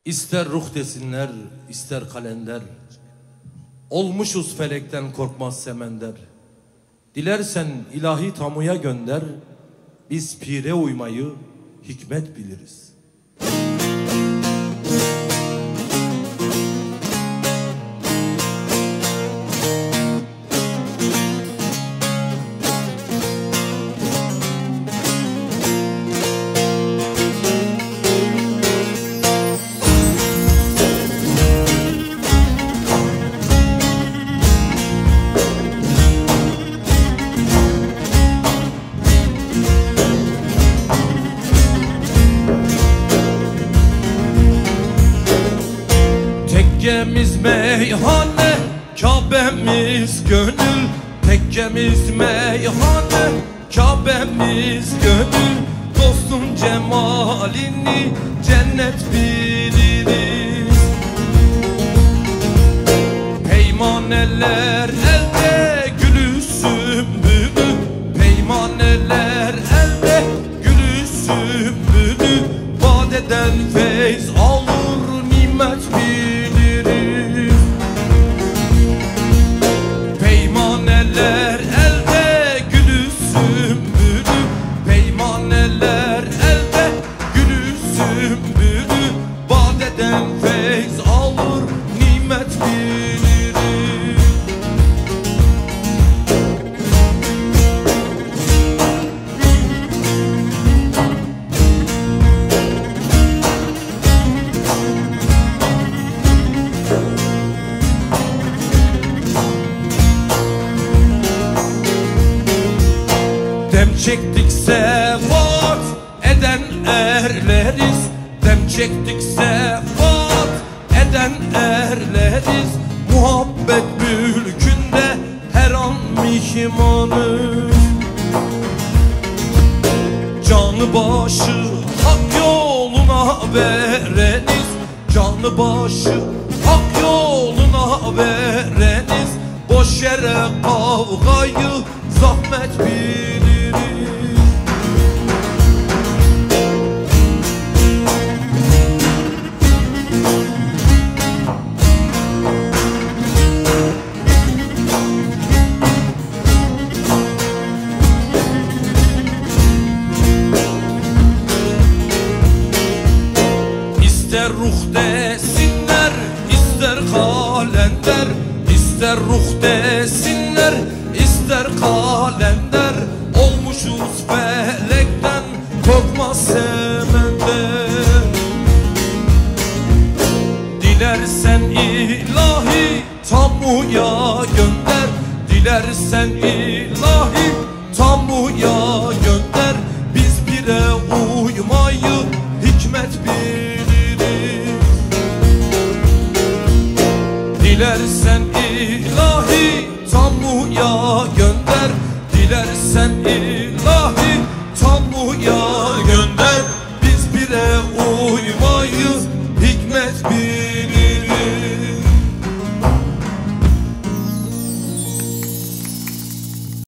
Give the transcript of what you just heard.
İster ruh desinler, ister kalender, olmuşuz felekten korkmaz semender. Dilersen ilahi tamuya gönder, biz pire uymayı hikmet biliriz. Tekkemiz meyhane, Kabe'miz gönül. Tekkemiz meyhane, Kabe'miz gönül. Dostun cemalini cennet biliriz. Peymaneler elde, gülü sümbülü. Peymaneler elde, gülü sümbülü. Badeden feyz alır, nimet biliriz. Peymaneler elde, gülü sümbülü. Peymaneler elde, gülü sümbülü. Badeden feyz alır, nimet biliriz. Dem çektikse vaat eden erleriz. Dem çektikse vaat eden erleriz. Muhabbet mülkünde her an mihmanız. Canı başı hak yoluna vereniz. Canı başı hak yoluna vereniz. Boş yere kavgayı zahmet biliriz. İster ruh desinler, ister kalender. İster ruh desinler, ister kalender. Olmuşuz felekten korkmaz semender. Dilersen ilahi tamuya gönder. Dilersen ilahi tamuya gönder. Biz bire uymayı hikmet biliriz. Dilersen ilahi tamuya gönder. Dilersen ilahi